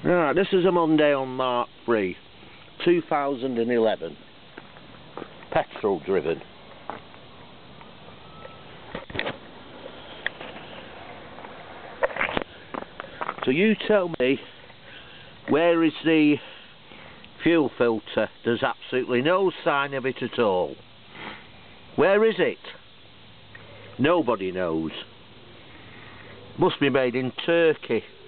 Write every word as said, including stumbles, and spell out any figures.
Right, this is a Monday on Mark three, two thousand eleven. Petrol driven. So you tell me, where is the fuel filter? There's absolutely no sign of it at all. Where is it? Nobody knows. Must be made in Turkey.